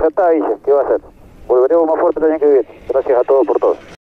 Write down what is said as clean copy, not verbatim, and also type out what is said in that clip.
acá está, dice, ¿qué va a hacer? Volveremos más fuerte el año que viene. Gracias a todos por todo.